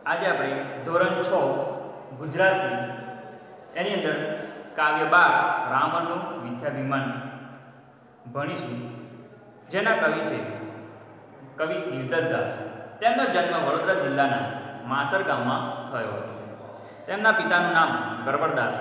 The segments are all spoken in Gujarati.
આજે આપણે ધોરણ 6 ગુજરાતી એની અંદર કાવ્ય 12 રાવણનું મિથ્યાભિમાન ભણીશું, જેના કવિ છે કવિ ગિરધરદાસ। તેમનો જન્મ વડોદરા જિલ્લાના માસર ગામમાં થયો હતો। તેમના પિતાનું નામ ગરબડદાસ।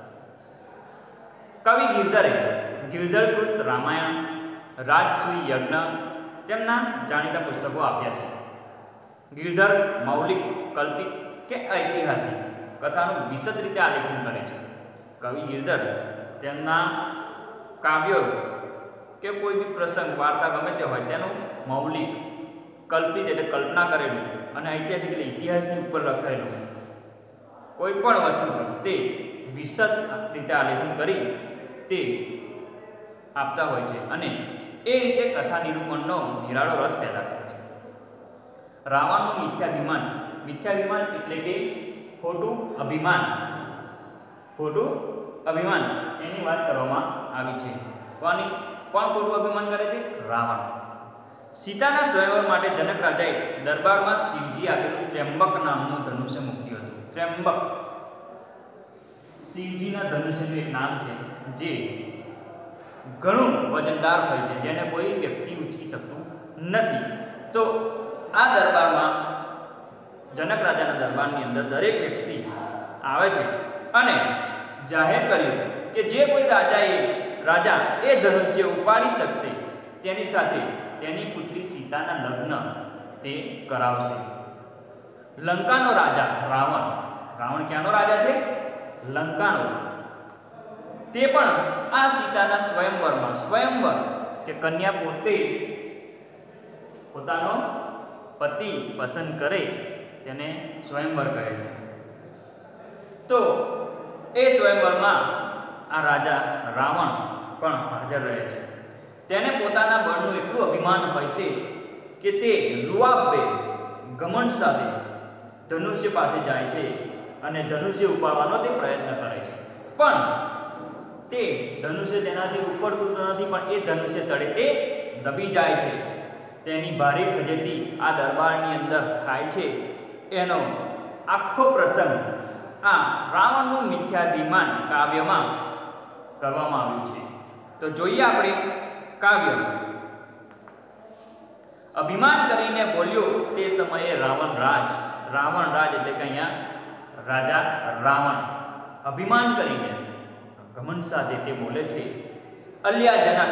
કવિ ગિરધરે ગિરધરકૃત રામાયણ, રાજસૂય યજ્ઞ તેમના જાણીતા પુસ્તકો આપ્યા છે। ગિરધર મૌલિક, કલ્પિત કે ઐતિહાસિક કથાનું વિશદ રીતે આલેખન કરે છે। કવિ ગિરધર તેમના કાવ્યો કે કોઈ બી પ્રસંગ, વાર્તા ગમે તે હોય તેનું મૌલિક, કલ્પિત એટલે કલ્પના કરેલું અને ઐતિહાસિક એટલે ઇતિહાસની ઉપર લખાયેલું કોઈ પણ વસ્તુ તે વિશદ રીતે આલેખન કરી તે આપતા હોય છે અને એ રીતે કથા નિરૂપણનો નિરાળો રસ પેદા કરે છે। રાવણનું મિથ્યાભિમાન, મિથ્યાભિમાન એટલે કે ખોટું અભિમાન, ખોટું અભિમાન એની વાત કરવામાં આવી છે। કોણ ખોટું અભિમાન કરે છે? રાવણ। સીતાના સ્વયંવર માટે જનક રાજાએ દરબારમાં શિવજી આપેલું ત્ર્યંબક નામનું ધનુષ્ય મૂક્યું હતું। ત્ર્યંબક શિવજીના ધનુષ્યનું એક નામ છે જે ઘણું વજનદાર હોય છે, જેને કોઈ વ્યક્તિ ઉંચકી શકતું નથી। તો આ દરબારમાં, જનક રાજાના દરબારની અંદર દરેક વ્યક્તિ આવે છે અને જાહેર કર્યું કે જે કોઈ રાજા એ ધનુષ્ય ઉપાડી શકશે તેની સાથે તેની પુત્રી સીતાના લગ્ન તે કરાવશે। લંકાનો રાજા રાવણ, રાવણ ક્યાંનો રાજા છે? લંકાનો। તે પણ આ સીતાના સ્વયંવરમાં, સ્વયંવર કે કન્યા પોતે પોતાનો પતિ પસંદ કરે તેને સ્વયંવર કહે છે। તો એ સ્વયંવરમાં આ રાજા રાવણ પણ હાજર રહે છે। તેને પોતાના બળનું એટલું અભિમાન હોય છે કે તે લુઆબે ઘમંડ સાથે ધનુષ્ય પાસે જાય છે અને ધનુષ્ય ઉપાડવાનો તે પ્રયત્ન કરે છે, પણ તે ધનુષ્ય તેનાથી ઉપડતું નથી, પણ એ ધનુષ્ય તળે તે દબી જાય છે। તેની ભારે ફજેતી આ દરબારની અંદર થાય છે। એનો આખો પ્રસંગ આ રાવણનું મિથ્યાભિમાન કાવ્યમાં કરવામાં આવ્યું છે। તો જોઈએ આપણે કાવ્ય। અભિમાન કરીને બોલ્યો તે સમયે રાવણ રાજ, રાવણ રાજ એટલે કે અહીંયા રાજા રાવણ અભિમાન કરીને ઘમંડ સાથે તે બોલે છે। અલ્યા જનક,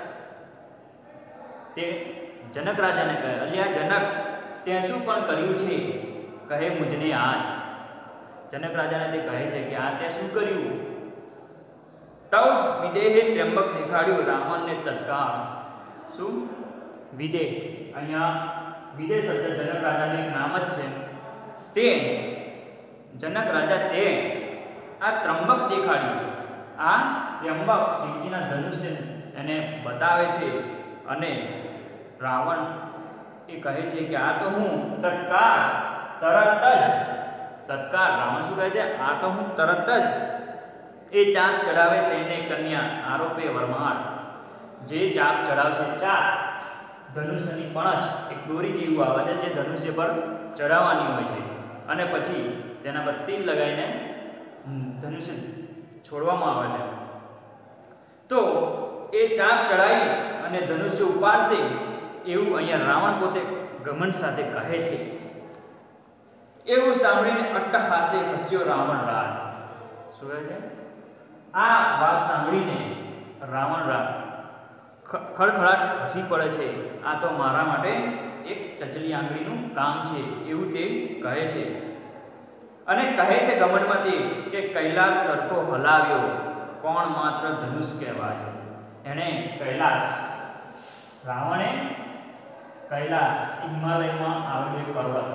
તે જનક રાજાને કહે, અલ્યા જનક તે શું પણ કર્યું છે? કહે મુજને આજ। જનક રાજાને તે કહે છે કે આ તે શું કર્યું? તવ વિદેહે ત્ર્યંબક દેખાડ્યું રાવણને તત્કાળ। શું? વિદેહ, અહીંયા વિદેહ શબ્દ જનક રાજાનું એક નામ જ છે। તે જનક રાજા તે આ ત્રંબક દેખાડ્યું, આ ત્ર્યંબક શિવજીના ધનુષ્ય એને બતાવે છે અને રાવણ એ કહે છે કે આ તો હું તત્કાળ, તરત જ, તત્કાળ રાવણ શું કહે છે? આ તો હું તરત જ એ ચાપ ચડાવે તેને કન્યા આરોપે વરમાળ। જે ચાપ ચડાવશે, ચાપ ધનુષ્યની પણછ એક દોરી જેવું આવે છે જે ધનુષ્ય પર ચડાવવાની હોય છે અને પછી તેના પર તીર લગાવીને ધનુષ્ય છોડવામાં આવે છે। તો એ ચાપ ચડાવી અને ધનુષ્ય ઉપાડશે એવું અહીંયા રાવણ પોતે ઘમંડ સાથે કહે છે। એવું સાંભળીને અટ્ટહાસે હસ્યો રાવણ રાજ। શું કહે છે? આ વાત સાંભળીને રાવણ રાજ ખડખડાટ હસી પડે છે। આ તો મારા માટે એક ટચલી આંગળીનું કામ છે એવું તે કહે છે અને કહે છે ઘમંડમાં તે કે કૈલાસ સરખો હલાવ્યો કોણ માત્ર ધનુષ કહેવાય। એણે કૈલાસ, રાવણે કૈલાસ હિમાલયમાં આવેલો એક પર્વત,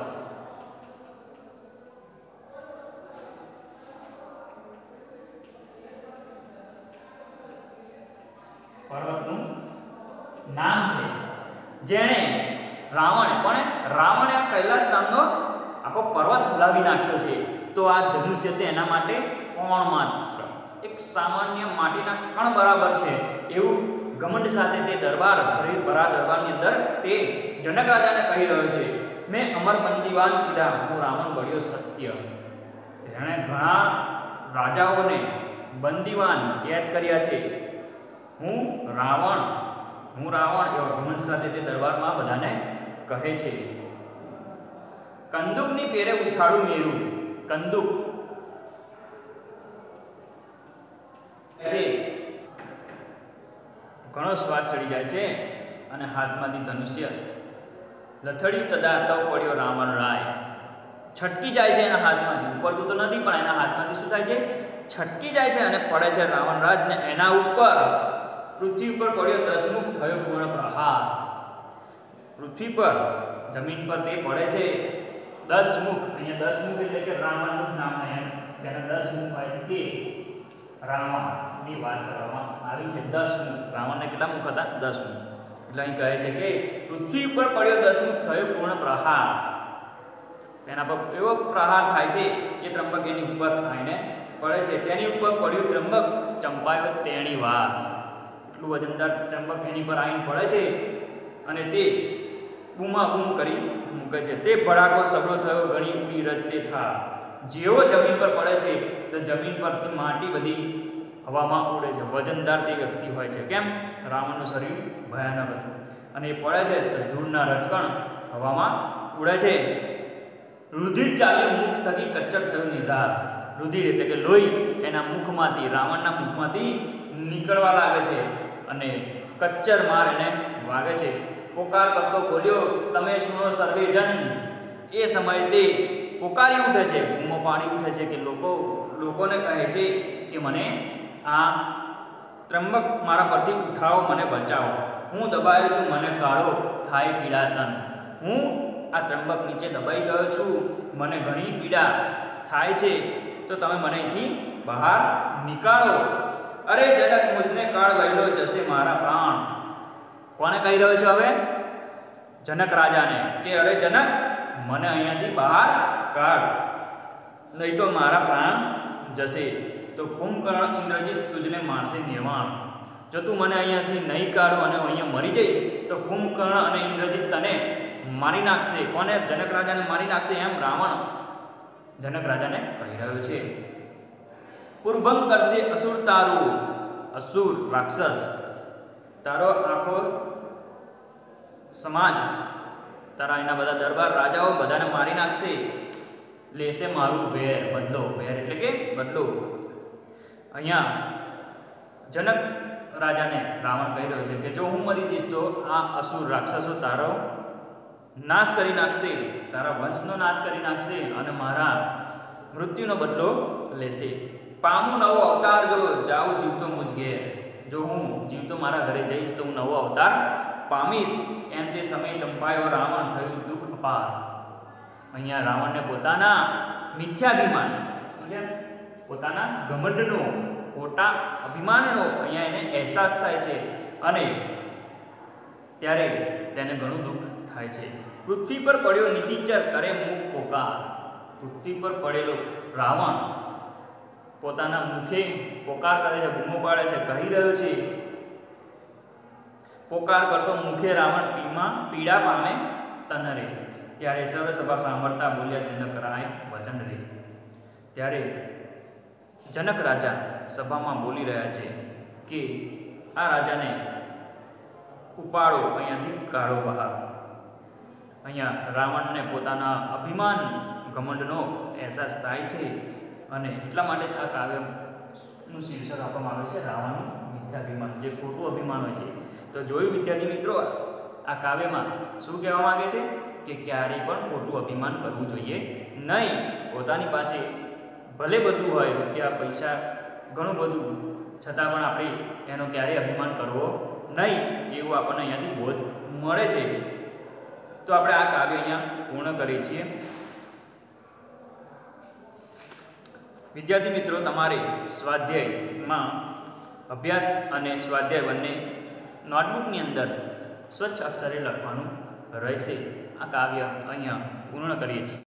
પર્વતનું નામ છે જેણે રાવણે કૈલાસ નામનો આખો પર્વત હલાવી નાખ્યો છે। તો આ ધનુષ્ય તે એના માટે કોણ માત્ર એક સામાન્ય માટીના કણ બરાબર છે એવું ઘમંડ સાથે તે દરબારની અંદર તે જનક રાજાને કહી રહ્યો છે। મેં અમર બંદીવાન કીધા, હું રાવણ બળ્યો સત્ય. એણે ઘણા રાજાઓને બંદીવાન કેદ કર્યા છે. હું રાવણ એવા ઘમંડ સાથે તે દરબારમાં બધાને કહે છે. કંદુકની પેરે ઉછાળું મેરું. કંદુક છે, ઘણો શ્વાસ ચડી જાય છે અને હાથમાંથી ધનુષ્ય લથડ્યું. તદા તવ પડ્યો રાવણ રાય. છટકી જાય છે એના હાથમાંથી, ઉપરતું તો નથી પણ એના હાથમાંથી શું થાય છે, છટકી જાય છે અને પડે છે રાવણ રાજ ને એના ઉપર. પૃથ્વી ઉપર પડ્યો દસમુખ થયો પૂર્ણ પ્રહાર. પૃથ્વી પર જમીન પર તે પડે છે દસમુખ. અહીંયા દસમુખ એટલે કે રાવણનું નામ, તેના દસમુખ હોય તે રાવણની વાત કરવામાં આવી છે. દસમુખ, રાવણને કેટલા મુખ હતા? 10 મુખ. એટલે અહીં કહે છે કે પૃથ્વી ઉપર પડ્યો દસમુખ થયો પૂર્ણ પ્રહાર. તેના પર એવો પ્રહાર થાય છે કે ત્રંબક એની ઉપર આવીને પડે છે. તેની ઉપર પડ્યું ત્રંબક, ચંપાયો તેણી વાર. એટલું વજનદાર ત્રંબક એની પર આવીને પડે છે અને તે બૂમાબૂમ કરી મૂકે છે. તે ભડાકો સબળો થયો, ઘણી ઉડી રજતે થા. જેવો જમીન પર પડે છે તો જમીન પરથી માટી બધી હવામાં ઉડે છે. વજનદાર તે વ્યક્તિ હોય છે. કેમ? રાવણનું શરીર ભયાનક હતું અને એ પડે છે તો ધૂળના રજકણ હવામાં ઉડે છે. રુધિર ચાલ્યું મુખ થકી, કચ્ચર થયું નિધાર. રુધિર એટલે કે લોહી એના મુખમાંથી, રાવણના મુખમાંથી નીકળવા લાગે છે અને કચ્ચર માર એને વાગે છે. પોકાર કરતો બોલ્યો, તમે સુનો સર્વે જન. એ સમયે તે પોકારી ઉઠે છે, બૂમો પાડી ઉઠે છે કે લોકોને કહે છે કે મને આ ત્રંબક મારા પરથી ઉઠાવો, મને બચાવો. હું દબાયો છું, મને કાઢો, થાય પીડાતન. હું આ ત્રંબક નીચે દબાઈ ગયો છું, મને ઘણી પીડા થાય છે, તો તમે મને અહીંથી બહાર નીકાળો. અરે જનક, મુજને કાળ વહેલો જશે મારા પ્રાણ. કોને કહી રહ્યો છે હવે? જનક રાજાને કે અરે જનક, મને અહીંયાથી બહાર કાઢ, નહીં તો મારા પ્રાણ જશે. તો કુંભકર્ણ ઇન્દ્રજીત તુજને મારશે નિર્વાણ. જો તું મને અહીંયાથી નહીં કાઢો અને અહીંયા મરી જઈશ તો કુંભકર્ણ અને ઇન્દ્રજીત તને મારી નાખશે. કોને? જનક રાજાને મારી નાખશે, એમ રાવણ જનક રાજાને કહી રહ્યો છે. પૂર્વમ કરશે અસુર તારું. અસુર રાક્ષસ, તારો આખો સમાજ, તારા એના બધા દરબાર રાજાઓ બધાને મારી નાખશે. લેશે મારું વેર, બદલો. વેર એટલે કે બદલો. અહીંયા જનક રાજાને રાવણ કહી રહ્યો છે કે જો હું મરી જઈશ તો આ અસુર રાક્ષસો તારો નાશ કરી નાખશે, તારા વંશનો નાશ કરી નાખશે અને મારા મૃત્યુનો બદલો લેશે. પામું નવો અવતાર જો જાઉં જીવતો મુજ ઘેર. જો હું જીવતો મારા ઘરે જઈશ તો હું નવો અવતાર પામીશ. એમ તે સમયે ચંપાયો રાવણ, થયું દુઃખ અપાર. અહીંયા રાવણને પોતાના મિથ્યાભિમાન, શું છે, પોતાના ઘમંડનો, ખોટા અભિમાનનો અહીંયા એને અહેસાસ થાય છે અને ત્યારે તેને ઘણું દુઃખ થાય છે. પૃથ્વી પર પડ્યો નિશિચર, કરે મુખ પોકાર. પૃથ્વી પર પડેલો રાવણ પોતાના મુખે પોકાર કરે છે, બૂમો પાડે છે, કહી રહ્યો છે. પોકાર કરતો મુખે રાવણ પીડા પામે તનરે. ત્યારે સર્વસભા સાંભળતા બોલ્યા જનક રાય વચન રે. ત્યારે જનક રાજા સભામાં બોલી રહ્યા છે કે આ રાજાને ઉપાડો, અહીંયાથી કાઢો બહાર. અહીંયા રાવણને પોતાના અભિમાન, ઘમંડનો અહેસાસ થાય છે અને એટલા માટે આ કાવ્યનું શીર્ષક આપવામાં આવે છે રાવણનું મિથ્યાભિમાન, જે ખોટું અભિમાન હોય છે. તો જોયું વિદ્યાર્થી મિત્રો, આ કાવ્યમાં શું કહેવા માંગે છે કે ક્યારેય પણ ખોટું અભિમાન કરવું જોઈએ નહીં. પોતાની પાસે ભલે બધું હોય, રૂપિયા પૈસા ઘણું બધું, છતાં પણ આપણે એનો ક્યારેય અભિમાન કરવો નહીં, એવું આપણને અહીંયાથી બોધ મળે છે. તો આપણે આ કાવ્ય અહીંયા પૂર્ણ કરીએ છીએ. વિદ્યાર્થી મિત્રો, તમારે સ્વાધ્યાયમાં અભ્યાસ અને સ્વાધ્યાય બંને નોટબુકની અંદર સ્વચ્છ અક્ષરે લખવાનું રહેશે. આ કાવ્ય અહીંયા પૂર્ણ કરીએ છીએ.